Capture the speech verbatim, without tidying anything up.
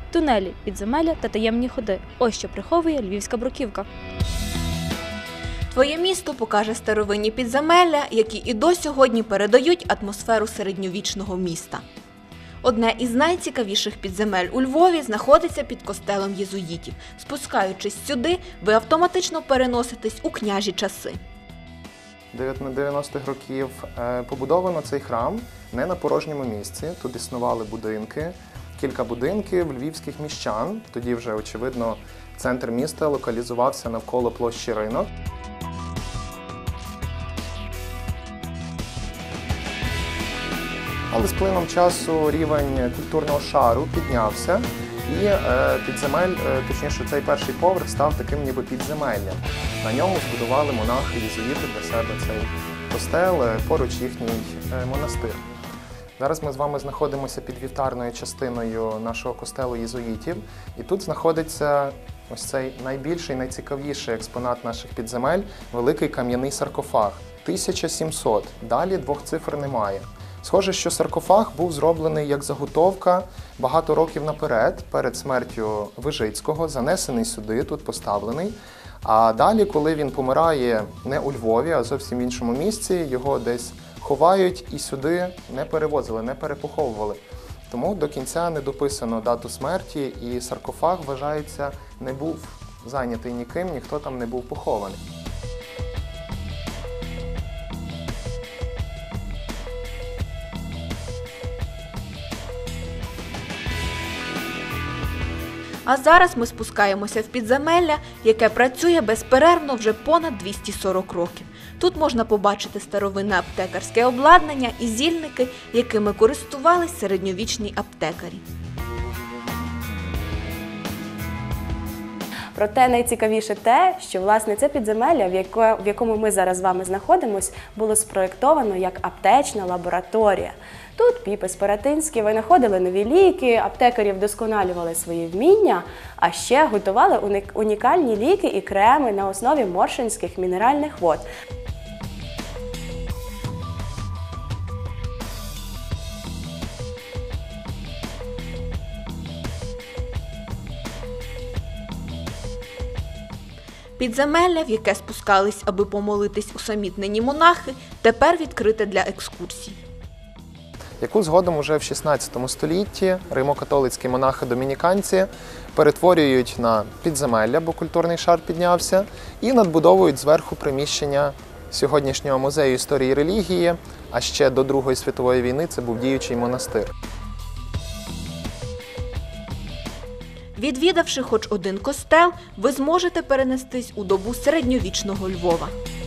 Тунелі, підземелля та таємні ходи – ось що приховує львівська бруківка. Твоє місто покаже старовинні підземелля, які і до сьогодні передають атмосферу середньовічного міста. Одне із найцікавіших підземель у Львові знаходиться під костелом єзуїтів. Спускаючись сюди, ви автоматично переноситесь у княжі часи. дев'яностих років побудовано цей храм не на порожньому місці. Тут існували будинки, кілька будинків львівських міщан. Тоді вже, очевидно, центр міста локалізувався навколо площі Ринок. Але з плином часу рівень культурного шару піднявся, і підземель, точніше, цей перший поверх став таким ніби підземеллям. На ньому збудували монахи-єзуїти для себе цей костел, поруч їхній монастир. Зараз ми з вами знаходимося під вівтарною частиною нашого костелу єзуїтів, і тут знаходиться ось цей найбільший, найцікавіший експонат наших підземель – великий кам'яний саркофаг. тисяча сімсот. Далі двох цифр немає. Схоже, що саркофаг був зроблений як заготовка багато років наперед, перед смертю Вижицького, занесений сюди, тут поставлений. А далі, коли він помирає не у Львові, а зовсім в іншому місці, його десь ховають і сюди не перевозили, не перепоховували. Тому до кінця не дописано дату смерті, і саркофаг, вважається, не був зайнятий ніким, ніхто там не був похований. А зараз ми спускаємося в підземелля, яке працює безперервно вже понад двісті сорок років. Тут можна побачити старовинне аптекарське обладнання і зільники, якими користувались середньовічні аптекарі. Проте найцікавіше те, що, власне, це підземелля, в якому ми зараз з вами знаходимося, було спроєктовано як аптечна лабораторія. Тут Піпи Спаратинський винаходили нові ліки, аптекарі вдосконалювали свої вміння, а ще готували унікальні ліки і креми на основі моршинських мінеральних вод. Підземелля, в яке спускались, аби помолитись усамітнені монахи, тепер відкрите для екскурсій. Яку згодом уже в шістнадцятому столітті римо-католицькі монахи-домініканці перетворюють на підземелля, бо культурний шар піднявся, і надбудовують зверху приміщення сьогоднішнього музею історії і релігії, а ще до Другої світової війни це був діючий монастир. Відвідавши хоч один костел, ви зможете перенестись у добу середньовічного Львова.